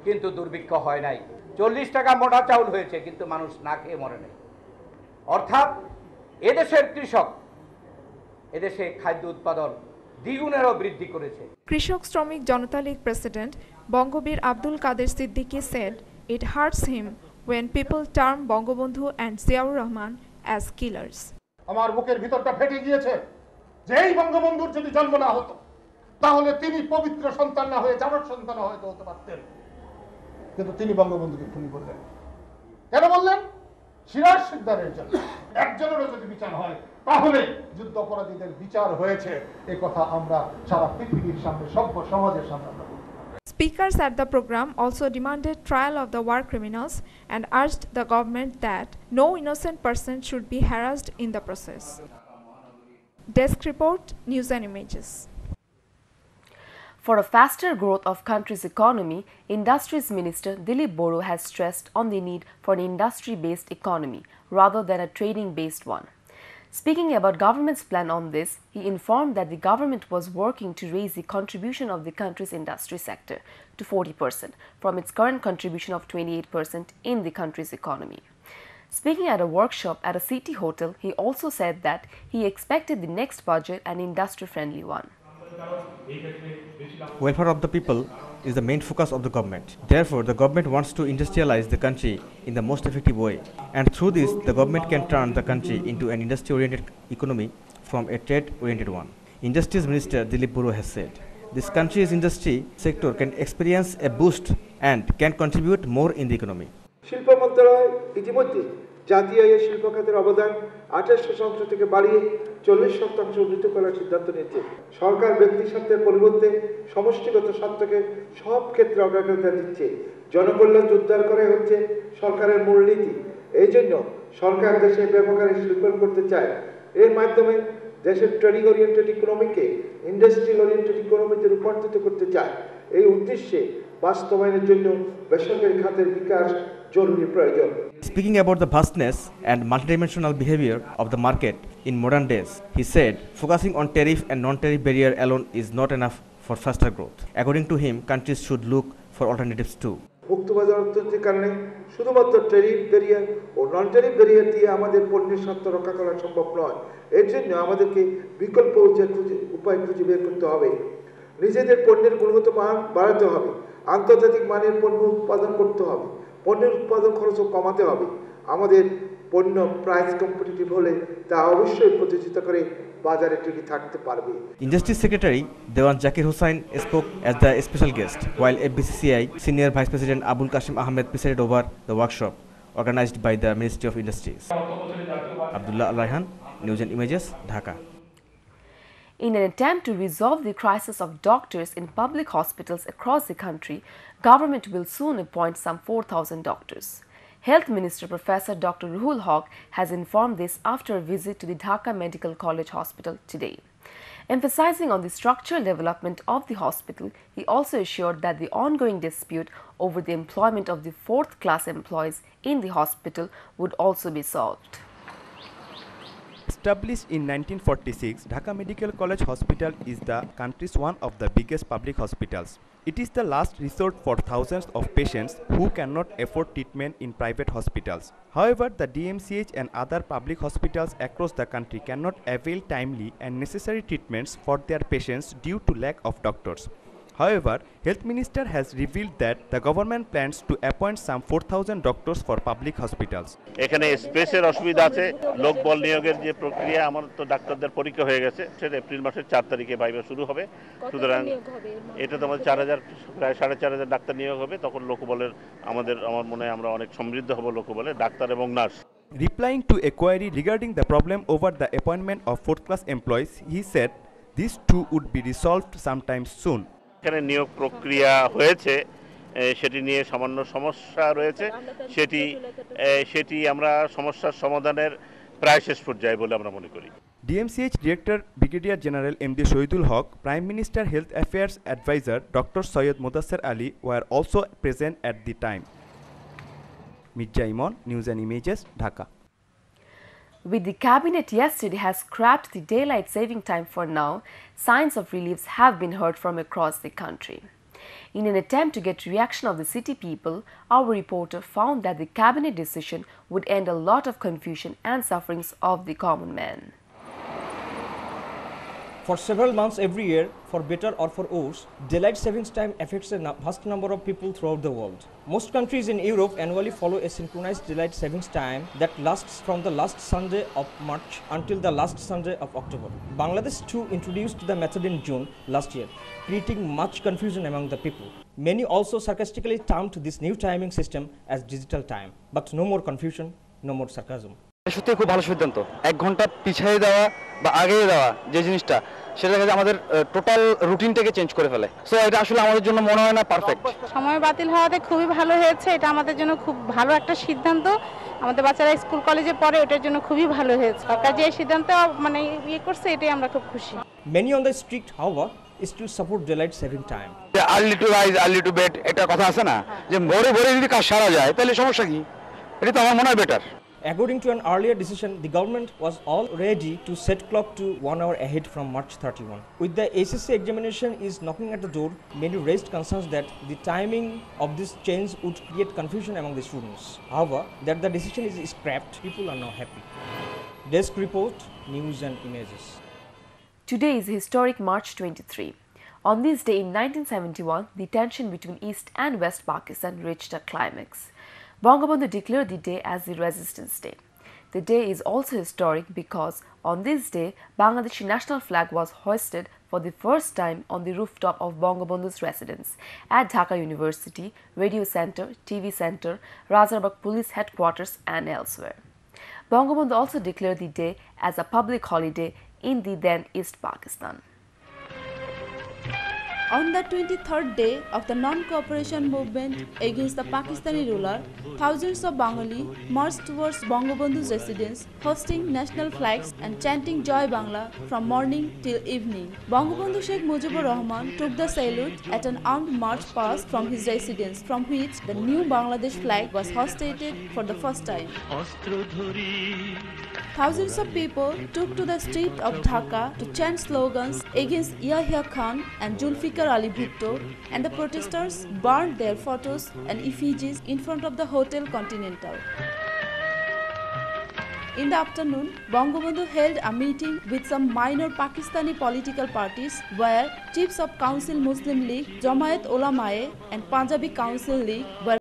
কিন্তু দুর্ভিক্ষ হয় নাই। 40 টাকা মোটা চাউল হয়েছে, কিন্তু মানুষ না খেয়ে মরে নাই। অর্থাৎ এদেশের কৃষক এদেশে খাদ্য উৎপাদন দ্বিগুণেরও বৃদ্ধি করেছে। Krishak Sramik Janata League president Bangabir Abdul Kader Siddique said it hurts him when people term Bangabandhu and Ziaur Rahman as killers. আমার বুকের ভিতরটা ফেটে গিয়েছে যে এই বঙ্গবন্ধুর যদি জন্ম না হতো তাহলে তিনি পবিত্র সন্তান না হয়ে জামার সন্তান হয়তো হতে পারতেন, কিন্তু তিনি বঙ্গবন্ধুকে খুন করলেন। কেন বললেন? সিরাজ সিকদারের জন্য। একজনেরও যদি বিচার হয় তাহলে যুদ্ধ অপরাধীদের বিচার হয়েছে, এই কথা আমরা সারা পৃথিবীর সামনে, সভ্য সমাজের সামনে আমরা বলতে পারি। Speakers at the program also demanded trial of the war criminals and urged the government that no innocent person should be harassed in the process. Desk report, News and Images. For a faster growth of country's economy, Industries Minister Dilip Boro has stressed on the need for an industry-based economy rather than a trading-based one. Speaking about government's plan on this, he informed that the government was working to raise the contribution of the country's industry sector to 40% from its current contribution of 28% in the country's economy. Speaking at a workshop at a city hotel, he also said that he expected the next budget an industry-friendly one. Welfare of the people is the main focus of the government. Therefore, the government wants to industrialize the country in the most effective way. And through this, the government can turn the country into an industry-oriented economy from a trade-oriented one. Industries Minister Dilip Boro has said, this country's industry sector can experience a boost and can contribute more in the economy. শিল্প মন্ত্রণালয় ইতিমধ্যে জাতীয় এই শিল্প খাতের অবদান 28% থেকে বাড়িয়ে 40% উন্নীত করার সিদ্ধান্ত নিয়েছে। সরকার ব্যক্তি স্বার্থের পরিবর্তে সমষ্টিগত স্বার্থকে সব ক্ষেত্রে অগ্রাধিকার দিচ্ছে। জনকল্যাণ উদ্ধার করে হচ্ছে সরকারের মূলনীতি। এই জন্য সরকার দেশে ব্যবহারে শিল্পায়ন করতে চায়। এর মাধ্যমে দেশের ট্রেডিং ওরিয়েন্টেড ইকোনমিকে ইন্ডাস্ট্রিয়াল ওরিয়েন্টেড ইকোনমিতে রূপান্তরিত করতে চায়। এই উদ্দেশ্যে বাস্তবায়নের জন্য বেসরকারি খাতের বিকাশ জরুরি প্রয়োজন। Speaking about the vastness and multidimensional behavior of the market in modern days, he said, focusing on tariff and non-tariff barrier alone is not enough for faster growth. According to him, countries should look for alternatives too. মুক্তবাজার অর্থনীতির কারণে শুধুমাত্র tariff barrier ও non tariff barrier দিয়ে আমাদের পণ্যের স্বার্থ রক্ষা করা সম্ভব নয়। এর জন্য আমাদেরকে বিকল্প উপায় খুঁজে বের করতে হবে। নিজেদের পণ্যের গুণগত মান বাড়াতে হবে, আন্তর্জাতিক মানের পণ্য উৎপাদন করতে হবে, পণ্যের উৎপাদন খরচও কমাতে হবে। আমাদের পণ্য প্রাইস কম্পিটিটিভ হলে তা অবশ্যই প্রতিযোগিতা করে বাজারে টিকে থাকতে পারবে। Industry Secretary Dewan Zakir Hussain spoke as the special guest, while FBCCI Senior Vice President Abul Qasim Ahmed presided over the workshop organized by the Ministry of Industries. Abdullah Al Raihan, News and Images, Dhaka. In an attempt to resolve the crisis of doctors in public hospitals across the country, government will soon appoint some 4,000 doctors. Health Minister Professor Dr. Ruhul Haq has informed this after a visit to the Dhaka Medical College Hospital today. Emphasizing on the structural development of the hospital, he also assured that the ongoing dispute over the employment of the fourth-class employees in the hospital would also be solved. Established in 1946, Dhaka Medical College Hospital is the country's one of the biggest public hospitals. It is the last resort for thousands of patients who cannot afford treatment in private hospitals. However, the DMCH and other public hospitals across the country cannot avail timely and necessary treatments for their patients due to lack of doctors. However, Health Minister has revealed that the government plans to appoint some 4,000 doctors for public hospitals. এখানে স্পেসের অসুবিধা আছে, লোকবল নিয়োগের যে প্রক্রিয়া, আমার তো ডাক্তারদের পরীক্ষা হয়ে গেছে, সেটা এপ্রিল মাসের 4 তারিখে ভাইবা শুরু হবে। সুতরাং এটা তো আমাদের 4,000 প্রায় 4,500 ডাক্তার নিয়োগ হবে। তখন লোকবলের আমার মনে হয় আমরা অনেক সমৃদ্ধ হব লোকবলে, ডাক্তার এবং nurse. Replying to a query regarding the problem over the appointment of fourth-class employees, he said these too would be resolved sometime soon. এখানে নিয়োগ প্রক্রিয়া হয়েছে, সেটি নিয়ে সামান্য সমস্যা রয়েছে, সেটি আমরা সমস্যার সমাধানের প্রায় শেষ পর্যায়ে বলে আমরা মনে করি। DMCH Director Brigadier General MD Shohidul Haq, Prime Minister Health Affairs Advisor Dr. Syed Mudassir Ali were also present at the time. Mirza Imon, News and Images, Dhaka. With the cabinet yesterday has scrapped the daylight saving time for now, signs of reliefs have been heard from across the country. In an attempt to get reaction of the city people, our reporter found that the cabinet decision would end a lot of confusion and sufferings of the common man. For several months every year, for better or for worse, daylight savings time affects a vast number of people throughout the world. Most countries in Europe annually follow a synchronized daylight savings time that lasts from the last Sunday of March until the last Sunday of October. Bangladesh too introduced the method in June last year, creating much confusion among the people. Many also sarcastically termed this new timing system as digital time. But no more confusion, no more sarcasm. সত্যি খুব ভালো সিদ্ধান্ত। 1 ঘন্টা পিছিয়ে দেওয়া বা আগিয়ে দেওয়া যে জিনিসটা সেটা থেকে আমাদের টোটাল রুটিনটাকে চেঞ্জ করে ফেলে। সো এটা আসলে আমাদের জন্য মনে হয় না পারফেক্ট। সময় বাতিল হওয়াতে খুবই ভালো হয়েছে। এটা আমাদের জন্য খুব ভালো একটা সিদ্ধান্ত। আমাদের বাচ্চারা স্কুল কলেজে পড়ে, ওটার জন্য খুবই ভালো হয়েছে। সরকার যে সিদ্ধান্ত মানে করছে এটাই আমরা খুব খুশি। Many on the street, however, still support daylight saving time. Early to rise early to bed এটা কথা আছে না যে ভোরে ভোরে যদি কাজ সারা যায় তাহলে সমস্যা কি? এটা তো আমার মনে হয় better. According to an earlier decision, the government was all ready to set clock to 1 hour ahead from March 31. With the SSC examination is knocking at the door, many raised concerns that the timing of this change would create confusion among the students. However, that the decision is scrapped, people are now happy. Desk report, news and images. Today is historic March 23. On this day in 1971, the tension between East and West Pakistan reached a climax. Bangabandhu declared the day as the Resistance Day. The day is also historic because on this day, Bangladeshi national flag was hoisted for the first time on the rooftop of Bangabandhu's residence at Dhaka University, Radio Center, TV Center, Razarbagh Police Headquarters and elsewhere. Bangabandhu also declared the day as a public holiday in the then East Pakistan. On the 23rd day of the non-cooperation movement against the Pakistani ruler, thousands of Bengali marched towards Bangabandhu's residence, hosting national flags and chanting Joy Bangla from morning till evening. Bangabandhu Sheikh Mujibur Rahman took the salute at an armed march past from his residence, from which the new Bangladesh flag was hoisted for the first time. Thousands of people took to the street of Dhaka to chant slogans against Yahya Khan and Zulfikar Ali Bhutto, and the protesters burned their photos and effigies in front of the Hotel Continental. In the afternoon, Bangabandhu held a meeting with some minor Pakistani political parties where chiefs of Council Muslim League, Jamaat Ulamae and Punjabi Council League were